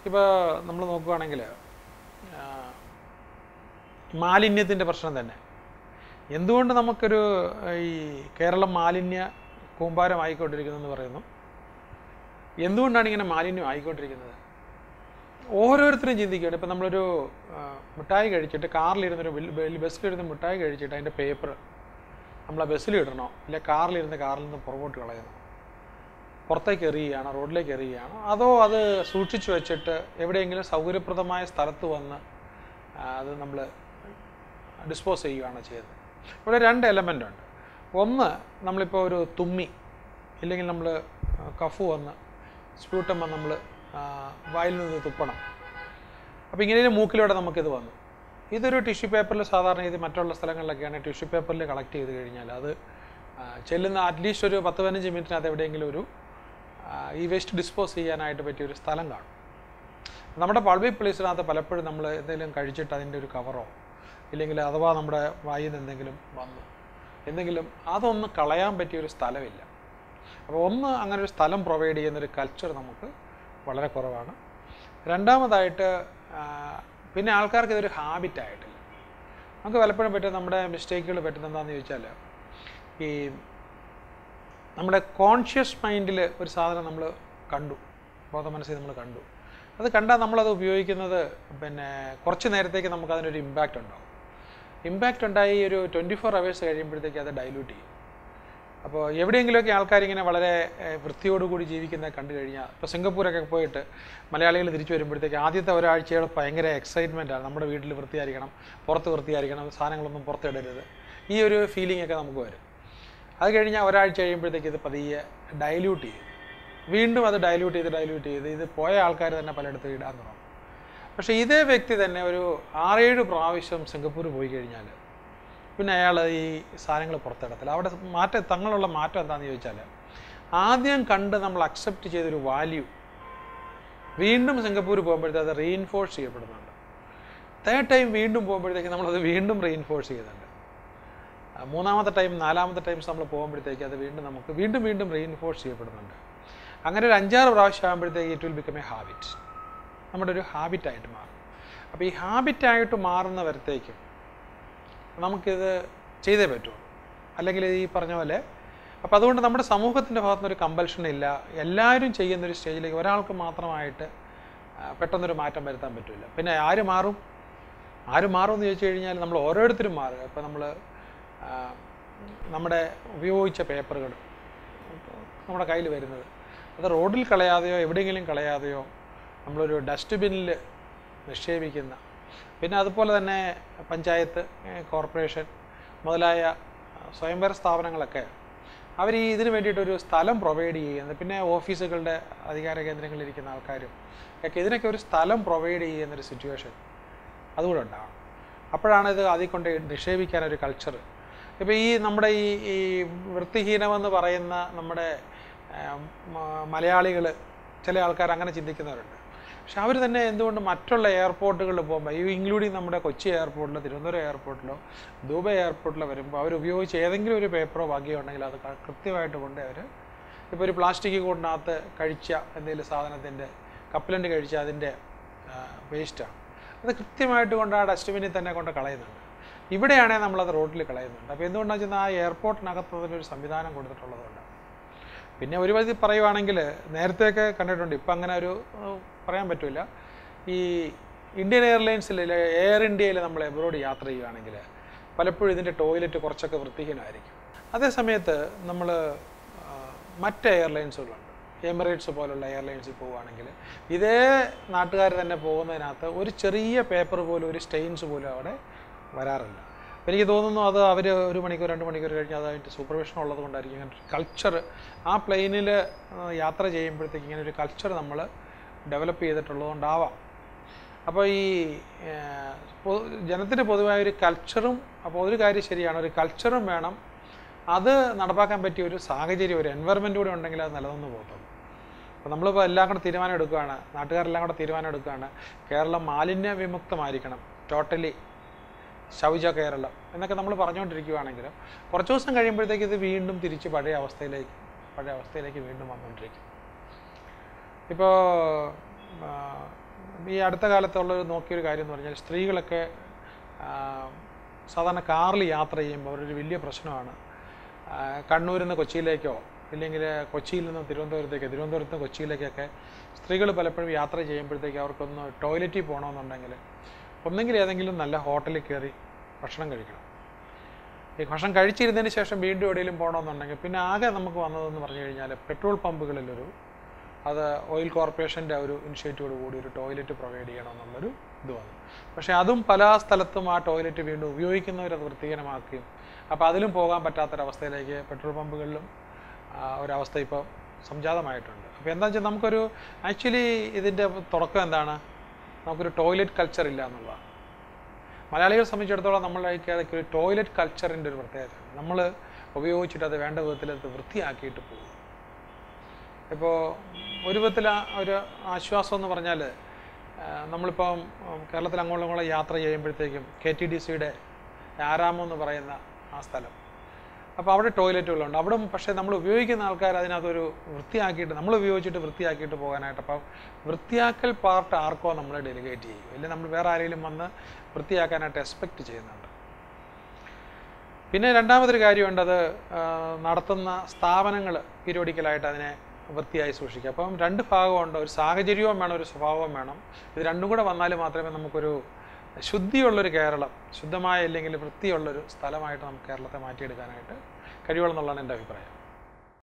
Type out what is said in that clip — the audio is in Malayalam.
ഇപ്പോൾ നമ്മൾ നോക്കുകയാണെങ്കിൽ മാലിന്യത്തിൻ്റെ പ്രശ്നം തന്നെ എന്തുകൊണ്ട് നമുക്കൊരു ഈ കേരളം മാലിന്യ കൂമ്പാരമായിക്കൊണ്ടിരിക്കുന്നതെന്ന് പറയുന്നു. എന്തുകൊണ്ടാണ് ഇങ്ങനെ മാലിന്യം ആയിക്കൊണ്ടിരിക്കുന്നത്? ഓരോരുത്തരും ചിന്തിക്കുകയാണ്. ഇപ്പം നമ്മളൊരു മിഠായി കഴിച്ചിട്ട് കാറിലിരുന്നൊരു ബസ്സിലിരുന്ന് മിഠായി കഴിച്ചിട്ട് അതിൻ്റെ പേപ്പർ നമ്മൾ ആ ബസ്സിലിടണോ ഇല്ല കാറിൽ നിന്ന് പുറകോട്ട് കളയണോ, പുറത്തേക്ക് എറിയുകയാണോ റോഡിലേക്ക് എറിയുകയാണോ, അതോ അത് സൂക്ഷിച്ചു വെച്ചിട്ട് എവിടെയെങ്കിലും സൗകര്യപ്രദമായ സ്ഥലത്ത് വന്ന് അത് നമ്മൾ ഡിസ്പോസ് ചെയ്യുകയാണോ ചെയ്യുന്നത്? ഇവിടെ രണ്ട് എലമെൻ്റ് ഉണ്ട്. ഒന്ന്, നമ്മളിപ്പോൾ ഒരു തുമ്മി ഇല്ലെങ്കിൽ നമ്മൾ കഫ് വന്ന് സ്പ്യൂട്ടം വന്ന് നമ്മൾ വായിൽ നിന്ന് തുപ്പണം. അപ്പോൾ ഇങ്ങനെ മൂക്കിലൂടെ നമുക്കിത് വന്നു. ഇതൊരു ടിഷ്യൂ പേപ്പറിൽ സാധാരണ ഇത് മറ്റുള്ള സ്ഥലങ്ങളിലൊക്കെയാണ് ടിഷ്യൂ പേപ്പറിൽ കളക്ട് ചെയ്ത് കഴിഞ്ഞാൽ അത് ചെല്ലുന്ന അറ്റ്ലീസ്റ്റ് ഒരു 10-15 മിനിറ്റിനകത്ത് എവിടെയെങ്കിലും ഒരു ഈ വേസ്റ്റ് ഡിസ്പോസ് ചെയ്യാനായിട്ട് പറ്റിയൊരു സ്ഥലം കാണും. നമ്മുടെ പബ്ലിക് പ്ലേസിനകത്ത് പലപ്പോഴും നമ്മൾ എന്തെങ്കിലും കഴിച്ചിട്ട് അതിൻ്റെ ഒരു കവറോ ഇല്ലെങ്കിൽ അഥവാ നമ്മുടെ വായിൽ നിന്ന് എന്തെങ്കിലും വന്ന് എന്തെങ്കിലും അതൊന്ന് കളയാൻ പറ്റിയൊരു സ്ഥലമില്ല. അപ്പോൾ ഒന്ന്, അങ്ങനെ ഒരു സ്ഥലം പ്രൊവൈഡ് ചെയ്യുന്നൊരു കൾച്ചർ നമുക്ക് വളരെ കുറവാണ്. രണ്ടാമതായിട്ട് പിന്നെ ആൾക്കാർക്ക് ഇതൊരു ഹാബിറ്റായിട്ടില്ല. നമുക്ക് പലപ്പോഴും പറ്റുന്ന നമ്മുടെ മിസ്റ്റേക്കുകൾ പറ്റുന്ന എന്താണെന്ന് ചോദിച്ചാൽ ഈ നമ്മുടെ കോൺഷ്യസ് മൈൻഡിൽ ഒരു സാധനം നമ്മൾ കണ്ടു, ബോധ മനസ്സിൽ നമ്മൾ കണ്ടു, അത് കണ്ടാൽ നമ്മളത് ഉപയോഗിക്കുന്നത് പിന്നെ കുറച്ച് നേരത്തേക്ക് നമുക്കതിനൊരു ഇമ്പാക്റ്റ് ഉണ്ടാവും. ഇമ്പാക്റ്റ് ഉണ്ടായി ഒരു 24 hours കഴിയുമ്പോഴത്തേക്ക് അത് ഡൈല്യൂട്ട് ചെയ്യും. അപ്പോൾ എവിടെയെങ്കിലുമൊക്കെ ആൾക്കാരിങ്ങനെ വളരെ വൃത്തിയോടുകൂടി ജീവിക്കുന്നത് കണ്ടു കഴിഞ്ഞാൽ, ഇപ്പോൾ സിംഗപ്പൂരൊക്കെ പോയിട്ട് മലയാളികൾ തിരിച്ചു വരുമ്പോഴത്തേക്ക് ആദ്യത്തെ ഒരാഴ്ചയോടെ ഭയങ്കര എക്സൈറ്റ്മെൻറ്റാണ്. നമ്മുടെ വീട്ടിൽ വൃത്തിയായിരിക്കണം, പുറത്ത് വൃത്തിയായിരിക്കണം, സാധനങ്ങളൊന്നും പുറത്തിടരുത്, ഈ ഒരു ഫീലിംഗ് ഒക്കെ നമുക്ക് വരും. അത് കഴിഞ്ഞാൽ ഒരാഴ്ച കഴിയുമ്പോഴത്തേക്ക് ഇത് പതിയെ ഡൈല്യൂട്ട് ചെയ്യും. വീണ്ടും അത് ഡൈല്യൂട്ട് ചെയ്ത് ഇത് പോയ ആൾക്കാർ തന്നെ പലയിടത്തും ഇടാൻ തുടങ്ങും. പക്ഷേ ഇതേ വ്യക്തി തന്നെ ഒരു 6-7 പ്രാവശ്യം സിംഗപ്പൂർ പോയി കഴിഞ്ഞാൽ പിന്നെ അയാൾ ഈ സാധനങ്ങൾ പുറത്തിടത്തില്ല. അവിടെ തങ്ങളുള്ള മാറ്റം എന്താണെന്ന് ചോദിച്ചാൽ, ആദ്യം കണ്ട് നമ്മൾ അക്സെപ്റ്റ് ചെയ്തൊരു വാല്യൂ വീണ്ടും സിംഗപ്പൂർ പോകുമ്പോഴത്തേക്ക് അത് റീഇൻഫോഴ്സ് ചെയ്യപ്പെടുന്നുണ്ട്. തേർഡ് ടൈം വീണ്ടും പോകുമ്പോഴത്തേക്ക് നമ്മളത് വീണ്ടും റീഇൻഫോഴ്സ് ചെയ്യുന്നുണ്ട്. മൂന്നാമത്തെ ടൈം 4ാമത്തെ ടൈംസ് നമ്മൾ പോകുമ്പോഴത്തേക്ക് അത് നമുക്ക് വീണ്ടും റീഇൻഫോഴ്സ് ചെയ്യപ്പെടുന്നുണ്ട്. അങ്ങനെ ഒരു 5-6 പ്രാവശ്യം ആകുമ്പോഴത്തേക്ക് it will become a habit, നമ്മുടെ ഒരു ഹാബിറ്റായിട്ട് മാറും. അപ്പോൾ ഈ ഹാബിറ്റായിട്ട് മാറുന്നവരത്തേക്കും നമുക്കിത് ചെയ്തേ പറ്റുള്ളൂ, അല്ലെങ്കിൽ ഈ പറഞ്ഞ പോലെ. അപ്പോൾ അതുകൊണ്ട് നമ്മുടെ സമൂഹത്തിൻ്റെ ഭാഗത്തുനിന്നൊരു കമ്പൽഷൻ ഇല്ല. എല്ലാവരും ചെയ്യുന്നൊരു സ്റ്റേജിലേക്ക് ഒരാൾക്ക് മാത്രമായിട്ട് പെട്ടെന്നൊരു മാറ്റം വരുത്താൻ പറ്റില്ല. പിന്നെ ആര് മാറും എന്ന് ചോദിച്ചു കഴിഞ്ഞാൽ നമ്മൾ ഓരോരുത്തരും മാറുക. ഇപ്പോൾ നമ്മൾ നമ്മുടെ ഉപയോഗിച്ച പേപ്പറുകൾ നമ്മുടെ കയ്യിൽ വരുന്നത് അത് റോഡിൽ കളയാതെയോ എവിടെയെങ്കിലും കളയാതെയോ നമ്മളൊരു ഡസ്റ്റ്ബിന്നിൽ നിക്ഷേപിക്കുന്ന, പിന്നെ അതുപോലെ തന്നെ പഞ്ചായത്ത്, കോർപ്പറേഷൻ മുതലായ സ്വയംഭരണ സ്ഥാപനങ്ങളൊക്കെ അവർ ഇതിന് വേണ്ടിയിട്ടൊരു സ്ഥലം പ്രൊവൈഡ് ചെയ്യുന്നത്, പിന്നെ ഓഫീസുകളുടെ അധികാര കേന്ദ്രങ്ങളിലിരിക്കുന്ന ആൾക്കാരും ഒക്കെ ഇതിനൊക്കെ ഒരു സ്ഥലം പ്രൊവൈഡ് ചെയ്യുന്നൊരു സിറ്റുവേഷൻ അതുകൂടെ ഉണ്ടാകും. അപ്പോഴാണ് ഇത് അതിൽ കൊണ്ട് നിക്ഷേപിക്കാനൊരു കൾച്ചർ. ഇപ്പോൾ ഈ നമ്മുടെ ഈ വൃത്തിഹീനമെന്ന് പറയുന്ന നമ്മുടെ മലയാളികൾ, ചില ആൾക്കാർ അങ്ങനെ ചിന്തിക്കുന്നവരുണ്ട്. പക്ഷെ അവർ തന്നെ എന്തുകൊണ്ട് മറ്റുള്ള എയർപോർട്ടുകളിൽ പോകുമ്പോൾ, ഇൻക്ലൂഡിങ് നമ്മുടെ കൊച്ചി എയർപോർട്ടിലോ തിരുവനന്തപുരം എയർപോർട്ടിലോ ദുബായ് എയർപോർട്ടിലോ വരുമ്പോൾ അവർ ഉപയോഗിച്ച് ഏതെങ്കിലും ഒരു പേപ്പറോ ഭാഗ്യം ഉണ്ടെങ്കിൽ അത് കൃത്യമായിട്ട് കൊണ്ട് അവർ ഇപ്പോൾ ഒരു പ്ലാസ്റ്റിക് കൂടിനകത്ത് കഴിച്ച എന്തെങ്കിലും സാധനത്തിൻ്റെ കപ്പലണ്ടി കഴിച്ച അതിൻ്റെ വേസ്റ്റാണ്, അത് കൃത്യമായിട്ട് കൊണ്ട് ആ ഡസ്റ്റ്ബിന്നിൽ തന്നെ കൊണ്ട് കളയുന്നുണ്ട്. ഇവിടെയാണെങ്കിൽ നമ്മളത് റോഡിൽ കളയുന്നുണ്ട്. അപ്പോൾ എന്തുകൊണ്ടാണെന്ന് വെച്ചാൽ ആ എയർപോർട്ടിനകത്ത് അതിനൊരു സംവിധാനം കൊടുത്തിട്ടുള്ളതുകൊണ്ട്. പിന്നെ ഒരു വഴി പറയുവാണെങ്കിൽ നേരത്തെയൊക്കെ കണ്ടിട്ടുണ്ട്, ഇപ്പം അങ്ങനെ ഒരു പറയാൻ പറ്റില്ല. ഈ ഇന്ത്യൻ എയർലൈൻസിൽ എയർ ഇന്ത്യയിൽ നമ്മൾ എബ്രോഡ് യാത്ര ചെയ്യുകയാണെങ്കിൽ പലപ്പോഴും ഇതിൻ്റെ ടോയ്ലറ്റ് കുറച്ചൊക്കെ വൃത്തിഹീനമായിരിക്കും. അതേസമയത്ത് നമ്മൾ മറ്റ് എയർലൈൻസുകളുണ്ട്, എമിറേറ്റ്സ് പോലുള്ള എയർലൈൻസിൽ പോവുകയാണെങ്കിൽ ഇതേ നാട്ടുകാർ തന്നെ പോകുന്നതിനകത്ത് ഒരു ചെറിയ പേപ്പർ പോലും ഒരു സ്റ്റെയിൻസ് പോലും അവിടെ വരാറില്ല. അപ്പോൾ എനിക്ക് തോന്നുന്നു അത് അവർ 1 മണിക്കൂർ 2 മണിക്കൂർ കഴിഞ്ഞ് അതായിട്ട് സൂപ്പർവിഷൻ ഉള്ളത് കൊണ്ടായിരിക്കും ഇങ്ങനെ ഒരു കൾച്ചർ ആ പ്ലെയിനിൽ യാത്ര ചെയ്യുമ്പോഴത്തേക്ക് ഇങ്ങനെ ഒരു കൾച്ചർ നമ്മൾ ഡെവലപ്പ് ചെയ്തിട്ടുള്ളതുകൊണ്ടാവാം. അപ്പോൾ ഈ ജനത്തിന് പൊതുവായൊരു കൾച്ചറും, അപ്പോൾ ഒരു കാര്യം ശരിയാണ്, ഒരു കൾച്ചറും വേണം, അത് നടപ്പാക്കാൻ പറ്റിയ ഒരു സാഹചര്യം, ഒരു എൻവയറമെൻറ്റ് കൂടെ ഉണ്ടെങ്കിൽ അത് നിലനിന്ന് പോകത്തുള്ളൂ. അപ്പോൾ നമ്മളിപ്പോൾ എല്ലാം കൂടെ തീരുമാനം എടുക്കുകയാണ്, നാട്ടുകാരെല്ലാം കൂടെ തീരുമാനം എടുക്കുകയാണ്, കേരളം മാലിന്യ വിമുക്തമായിരിക്കണം, ടോട്ടലി ശൗച കേരളം എന്നൊക്കെ നമ്മൾ പറഞ്ഞുകൊണ്ടിരിക്കുകയാണെങ്കിലും കുറച്ച് ദിവസം കഴിയുമ്പോഴത്തേക്ക് ഇത് വീണ്ടും തിരിച്ച് പഴയ അവസ്ഥയിലേക്ക് വീണ്ടും വന്നുകൊണ്ടിരിക്കും. ഇപ്പോൾ ഈ അടുത്ത കാലത്തുള്ള നോക്കിയൊരു കാര്യം എന്ന് പറഞ്ഞാൽ സ്ത്രീകളൊക്കെ സാധാരണ കാറിൽ യാത്ര ചെയ്യുമ്പോൾ അവരൊരു വലിയ പ്രശ്നമാണ്. കണ്ണൂരിൽ നിന്ന് കൊച്ചിയിലേക്കോ ഇല്ലെങ്കിൽ കൊച്ചിയിൽ നിന്ന് തിരുവനന്തപുരത്തേക്കോ തിരുവനന്തപുരത്ത് നിന്ന് കൊച്ചിയിലേക്കൊക്കെ സ്ത്രീകൾ പലപ്പോഴും യാത്ര ചെയ്യുമ്പോഴത്തേക്ക് അവർക്കൊന്ന് ടോയ്ലറ്റിൽ പോകണമെന്നുണ്ടെങ്കിൽ ഒന്നെങ്കിൽ ഏതെങ്കിലും നല്ല ഹോട്ടലിൽ കയറി ഭക്ഷണം കഴിക്കണം. ഈ ഭക്ഷണം കഴിച്ചിരുന്നതിന് ശേഷം വീണ്ടും എവിടെയെങ്കിലും പോകണമെന്നുണ്ടെങ്കിൽ പിന്നെ ആകെ നമുക്ക് വന്നതെന്ന് പറഞ്ഞു കഴിഞ്ഞാൽ പെട്രോൾ പമ്പുകളിലൊരു അത് ഓയിൽ കോർപ്പറേഷൻ്റെ ഒരു ഇനിഷ്യേറ്റീവോട് കൂടി ഒരു ടോയ്ലറ്റ് പ്രൊവൈഡ് ചെയ്യണമെന്നുള്ളൊരു ഇത് വന്നു. പക്ഷേ അതും പല സ്ഥലത്തും ആ ടോയ്ലറ്റ് വീണ്ടും ഉപയോഗിക്കുന്നവരത് വൃത്തിഹീനമാക്കുകയും അപ്പോൾ അതിലും പോകാൻ പറ്റാത്തൊരവസ്ഥയിലേക്ക് പെട്രോൾ പമ്പുകളിലും ഒരവസ്ഥ ഇപ്പോൾ സംജാതമായിട്ടുണ്ട്. അപ്പോൾ എന്താ വെച്ചാൽ നമുക്കൊരു ആക്ച്വലി ഇതിൻ്റെ തുടക്കം എന്താണ്, നമുക്കൊരു ടോയ്ലറ്റ് കൾച്ചർ ഇല്ല എന്നുള്ളതാണ്. മലയാളികളെ സംബന്ധിച്ചിടത്തോളം നമ്മളേക്ക് ഒരു ടോയ്ലറ്റ് കൾച്ചറിൻ്റെ ഒരു പ്രത്യേകത, നമ്മൾ ഉപയോഗിച്ചിട്ട് അത് വേണ്ട വിധത്തിൽ അത് വൃത്തിയാക്കിയിട്ട് പോകും. ഇപ്പോൾ ഒരു വിധത്തിൽ ഒരു ആശ്വാസം എന്ന് പറഞ്ഞാൽ നമ്മളിപ്പം കേരളത്തിൽ അങ്ങോളം യാത്ര ചെയ്യുമ്പോഴത്തേക്കും KTDCയുടെ ആരാമം എന്ന് പറയുന്ന ആ സ്ഥലം, അപ്പോൾ അവിടെ ടോയ്ലറ്റുകളുണ്ട്. അവിടെ പക്ഷേ നമ്മൾ ഉപയോഗിക്കുന്ന ആൾക്കാർ അതിനകത്തൊരു വൃത്തിയാക്കിയിട്ട് നമ്മൾ ഉപയോഗിച്ചിട്ട് വൃത്തിയാക്കിയിട്ട് പോകാനായിട്ട്, അപ്പം വൃത്തിയാക്കൽ പാർട്ട് ആർക്കോ നമ്മൾ ഡെലിഗേറ്റ് ചെയ്യും, അല്ലെങ്കിൽ നമ്മൾ വേറെ ആരെങ്കിലും വന്ന് വൃത്തിയാക്കാനായിട്ട് എക്സ്പെക്റ്റ് ചെയ്യുന്നുണ്ട്. പിന്നെ രണ്ടാമതൊരു കാര്യമുണ്ട്, അത് നടത്തുന്ന സ്ഥാപനങ്ങൾ പീരിയോഡിക്കലായിട്ട് അതിനെ വൃത്തിയായി സൂക്ഷിക്കുക. അപ്പം രണ്ട് ഭാഗമുണ്ട്, ഒരു സാഹചര്യവും വേണം, ഒരു സ്വഭാവവും വേണം. ഇത് രണ്ടും കൂടെ വന്നാൽ മാത്രമേ നമുക്കൊരു ശുദ്ധിയുള്ളൊരു കേരളം, ശുദ്ധമായ അല്ലെങ്കിൽ വൃത്തിയുള്ളൊരു സ്ഥലമായിട്ട് നമുക്ക് കേരളത്തെ മാറ്റിയെടുക്കാനായിട്ട് കഴിയുള്ളൂ എന്നുള്ളതാണ് എൻ്റെ അഭിപ്രായം.